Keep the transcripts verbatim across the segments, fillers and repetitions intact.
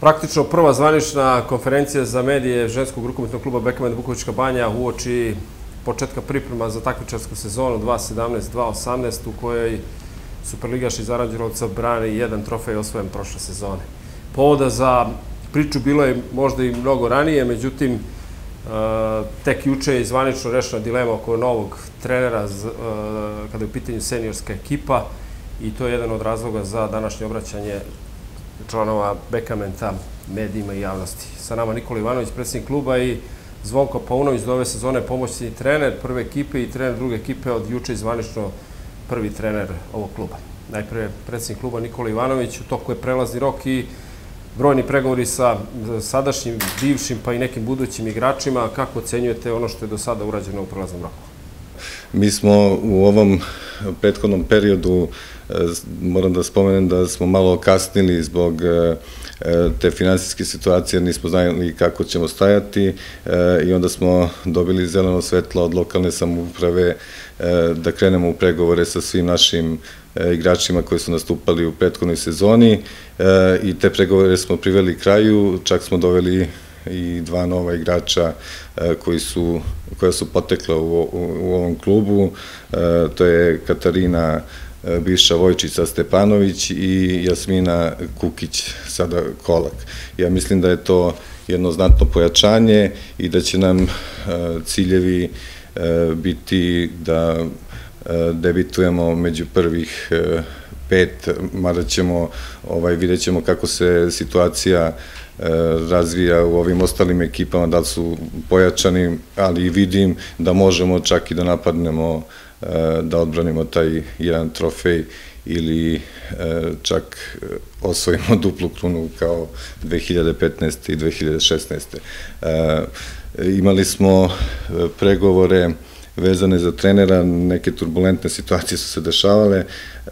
Praktično prva zvanična konferencija za medije ženskog rukometnog kluba Bekamen Vukovička Banja uoči početka priprema za takmičarsku sezonu dva sedamnaest dva osamnaest u kojoj Superligaš iz Aranđelovca brani jedan trofej osvojen prošle sezone. Povoda za priču bilo je možda i mnogo ranije, međutim, tek juče je zvanično rešena dilema oko novog trenera kada je u pitanju seniorska ekipa i to je jedan od razloga za današnje obraćanje članova Bekamenta, medijima i javnosti. Sa nama Nikola Ivanović, predsjednik kluba, i Zvonko Paunović, do ove sezone pomoćni trener prve ekipe i trener druge ekipe, od juče zvanično prvi trener ovog kluba. Najprije predsjednik kluba Nikola Ivanović, u toku je prelazni rok i brojni pregovori sa sadašnjim, bivšim pa i nekim budućim igračima. Kako ocenjujete ono što je do sada urađeno u prelaznom roku? Mi smo u ovom prethodnom periodu, moram da spomenem da smo malo kasnili zbog te finansijske situacije, nismo znali kako ćemo stajati i onda smo dobili zeleno svetlo od lokalne samouprave da krenemo u pregovore sa svim našim igračima koji su nastupali u prethodnoj sezoni i te pregovore smo priveli kraju, čak smo doveli i dva nova igrača koji su, koja su potekla u, u, u ovom klubu, to je Katarina Biša Vojčica Stepanović i Jasmina Kukić, sada Kolak. Ja mislim da je to jedno znatno pojačanje i da će nam ciljevi biti da debitujemo među prvih pet, mada ćemo, ovaj, vidjet ćemo kako se situacija razvija u ovim ostalim ekipama, da li su pojačani, ali vidim da možemo čak i da napadnemo, da odbranimo taj jedan trofej ili čak osvojimo duplu krunu kao dve hiljade petnaeste i dve hiljade šesnaeste. Imali smo pregovore vezane za trenera, neke turbulentne situacije su se dešavale.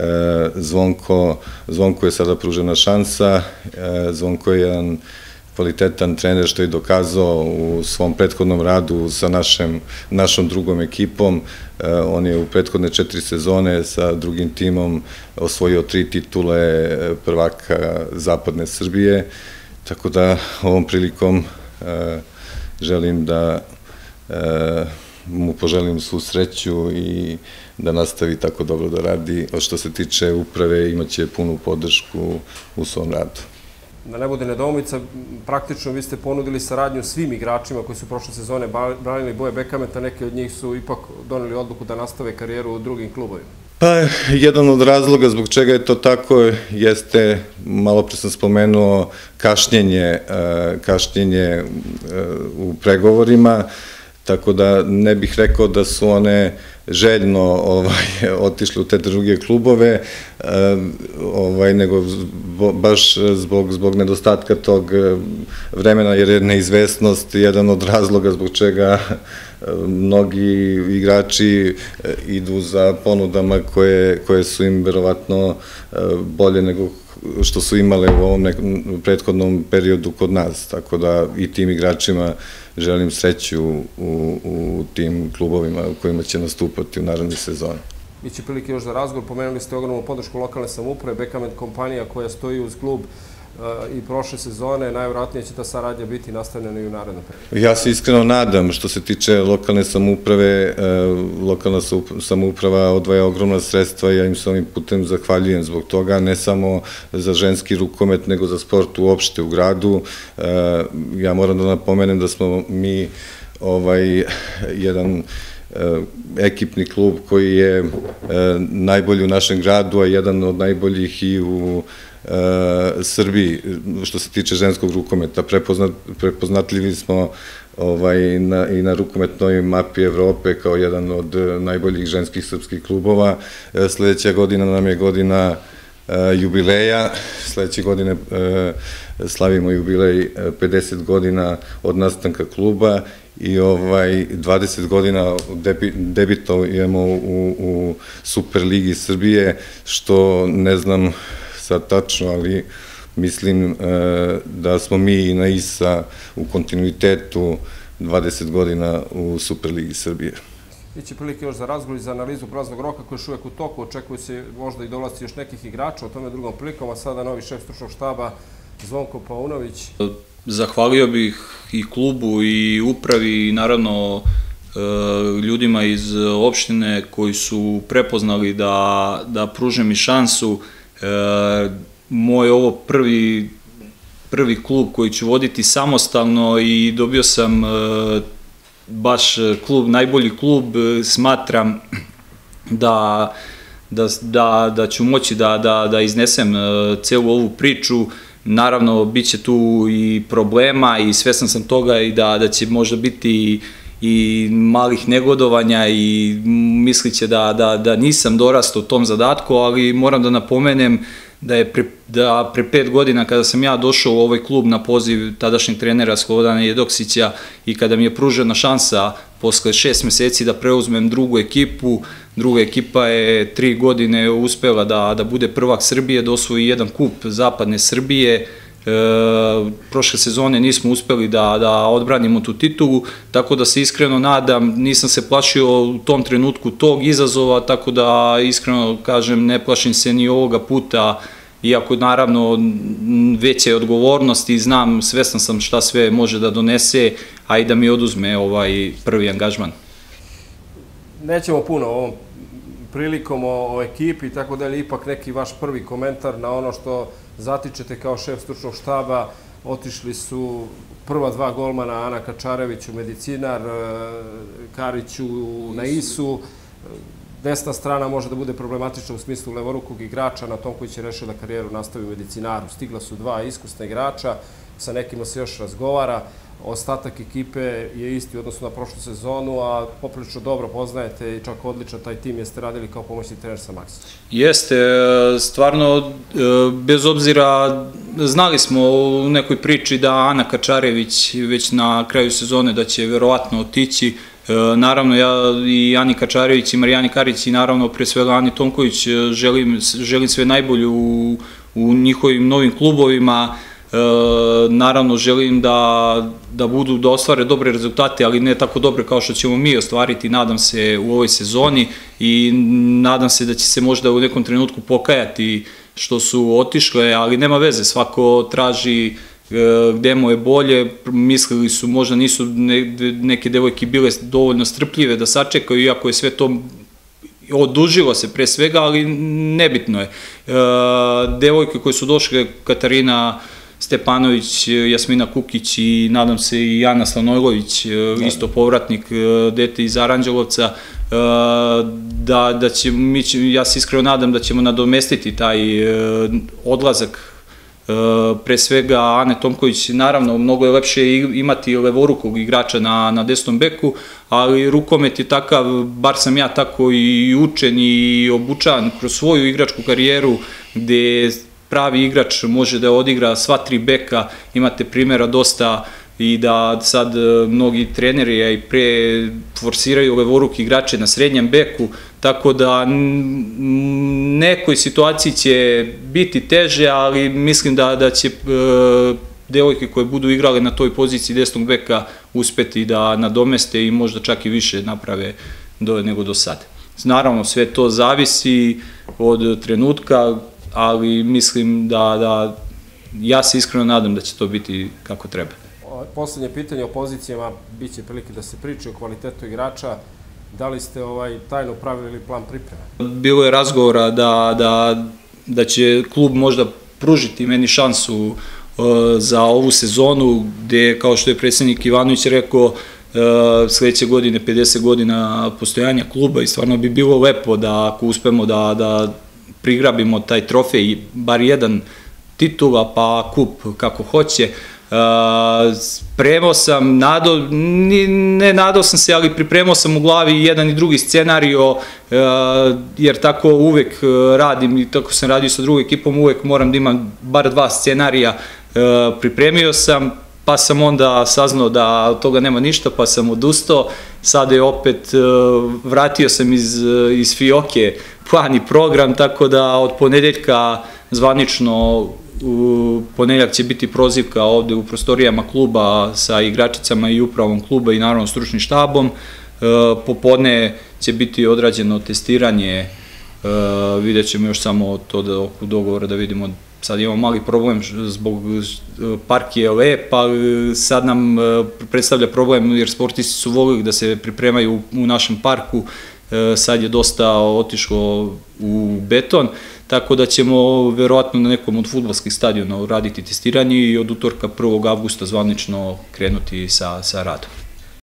Zvonko, Zvonko je sada pružena šansa, Zvonko je jedan kvalitetan trener što je dokazao u svom prethodnom radu sa našem, našom drugom ekipom. On je u prethodne četiri sezone sa drugim timom osvojio tri titule prvaka Zapadne Srbije, tako da ovom prilikom želim da mu poželim svu sreću i da nastavi tako dobro da radi. Što se tiče uprave, imaće punu podršku u svom radu. Da ne bude nedoumica, praktično vi ste ponudili saradnju svim igračima koji su prošle sezone branili boje Bekamenta, neki od njih su ipak doneli odluku da nastave karijeru u drugim klubovima. Pa, jedan od razloga zbog čega je to tako jeste, malo pre sam spomenuo, kašnjenje, kašnjenje u pregovorima, tako da ne bih rekao da su one željno ovaj, otišli u te druge klubove, ovaj, nego baš zbog, zbog nedostatka tog vremena, jer je neizvesnost jedan od razloga zbog čega mnogi igrači idu za ponudama koje, koje su im verovatno bolje nego što su imale u ovom nekom prethodnom periodu kod nas, tako da i tim igračima želim sreću u, u tim klubovima u kojima će nastupati u narednoj sezoni. Biće prilike još za razgovor, pomenuli ste ogromnu podršku lokalne samouprave, Bekament kompanija koja stoji uz klub i prošle sezone, najvjerojatnije će ta saradnja biti nastavljena i u narednom periodu. Ja se iskreno nadam, što se tiče lokalne samouprave, lokalna samouprava odvaja ogromna sredstva i ja im se ovim putem zahvaljujem zbog toga, ne samo za ženski rukomet, nego za sport uopšte u gradu. Ja moram da napomenem da smo mi ovaj, jedan ekipni klub koji je najbolji u našem gradu, a jedan od najboljih i u Srbiji, što se tiče ženskog rukometa. Prepoznatljivi smo i na rukometnoj mapi Evrope kao jedan od najboljih ženskih srpskih klubova. Sledeća godina nam je godina jubileja, sledeće godine slavimo jubilej pedeset godina od nastanka kluba i dvadeset godina debitujemo u Superligi Srbije, što ne znam sad tačno, ali mislim da smo mi i na I S A u kontinuitetu dvadeset godina u Superligi Srbije. Biće prilike još za razgovor i za analizu prelaznog roka koji je još uvek u toku. Očekuje se možda i dolasci još nekih igrača, o tome drugom prilikom, a sada novi šef stručnog štaba Zvonko Paunović. Zahvalio bih i klubu i upravi i naravno ljudima iz opštine koji su prepoznali da, da pruže mi šansu. Moj ovo prvi, prvi klub koji ću voditi samostalno i dobio sam baš klub, najbolji klub. Smatram da, da, da, da ću moći da, da, da iznesem celu ovu priču. Naravno, bit će tu i problema i svestan sam toga i da, da će možda biti i malih negodovanja i mislit će da, da, da nisam dorastao tom zadatku, ali moram da napomenem da je pre, da pre pet godina kada sam ja došao u ovaj klub na poziv tadašnjeg trenera Slobodana Jedoksića i kada mi je pružena šansa posle šest meseci da preuzmem drugu ekipu, druga ekipa je tri godine uspela da, da bude prvak Srbije, da osvoji jedan kup zapadne Srbije. E, prošle sezone nismo uspeli da, da odbranimo tu titulu, tako da se iskreno nadam, nisam se plašio u tom trenutku tog izazova, tako da iskreno kažem ne plašim se ni ovoga puta, iako naravno veća je odgovornost i znam, svestan sam šta sve može da donese, a i da mi oduzme ovaj prvi angažman. Nećemo puno ovom prilikom o, o ekipi i tako dalje, ipak neki vaš prvi komentar na ono što zatičete kao šef stručnog štaba. Otišli su prva dva golmana, Ana Kačarević u Medicinar, Karić na Isu. Desna strana može da bude problematična u smislu levorukog igrača, na tom koji će rešiti da karijeru nastavi u Medicinaru. Stigla su dva iskusna igrača, sa nekima se još razgovara. Ostatak ekipe je isti u odnosu na prošlu sezonu, a poprilično dobro poznajete i čak odličan taj tim, jeste radili kao pomoćni trener sa Maksićem. Jeste, stvarno, bez obzira, znali smo u nekoj priči da Ana Kačarević već na kraju sezone da će verovatno otići. Naravno, ja i Ani Kačarević i Marijani Karić i naravno pre svega Ani Tomković želim, želim sve najbolje u, u njihovim novim klubovima. E, naravno želim da, da budu, da ostvare dobre rezultate, ali ne tako dobre kao što ćemo mi ostvariti, nadam se, u ovoj sezoni i nadam se da će se možda u nekom trenutku pokajati što su otišle, ali nema veze, svako traži e, gde mu je bolje. Mislili su, možda nisu ne, neke devojke bile dovoljno strpljive da sačekaju, iako je sve to odužilo se pre svega, ali nebitno je. E, devojke koje su došle, Katarina Stepanović, Jasmina Kukić i nadam se i Ana Stanojlović, isto povratnik, dete iz Aranđelovca, da, da će, mi će, ja se iskreno nadam da ćemo nadomestiti taj odlazak pre svega Ane Tomković. Naravno, mnogo je lepše imati levorukog igrača na, na desnom beku, ali rukomet je takav, bar sam ja tako i učen i obučan kroz svoju igračku karijeru, gde pravi igrač može da odigra sva tri beka. Imate primjera dosta i da sad mnogi treneri i pre forsiraju levoruki igrače na srednjem beku, tako da nekoj situaciji će biti teže, ali mislim da, da će e, devojke koje budu igrale na toj poziciji desnog beka uspeti da nadomeste i možda čak i više naprave do, nego do sad. Naravno, sve to zavisi od trenutka, ali mislim da, da ja se iskreno nadam da će to biti kako treba. Poslednje pitanje o pozicijama, bit će prilike da se priča o kvalitetu igrača. Da li ste ovaj, tajno pravili plan pripreme? Bilo je razgovora da, da, da će klub možda pružiti meni šansu uh, za ovu sezonu, gde, kao što je predsjednik Ivanović rekao, uh, sledeće godine pedeset godina postojanja kluba i stvarno bi bilo lepo da ako uspemo da, da prigrabimo taj trofej, bar jedan titula pa kup kako hoće. Spremao sam, nadao, ne nadao sam se, ali pripremao sam u glavi jedan i drugi scenario, jer tako uvek radim i tako sam radio sa drugom ekipom, uvek moram da imam bar dva scenarija. Pripremio sam, pa sam onda saznao da od toga nema ništa, pa sam odustao. Sada je opet, vratio sam iz, iz Fioke plan i program, tako da od ponedeljka zvanično u ponedeljak će biti prozivka ovde u prostorijama kluba sa igračicama i upravom kluba i naravno stručnim štabom. Popodne će biti odrađeno testiranje, vidjet ćemo još samo to da oko dogovora da vidimo sad imamo mali problem zbog park je lep, ali sad nam predstavlja problem jer sportisti su volili da se pripremaju u našem parku, sad je dosta otišlo u beton, tako da ćemo verovatno na nekom od fudbalskih stadiona raditi testiranje i od utorka prvog avgusta zvanično krenuti sa, sa radom.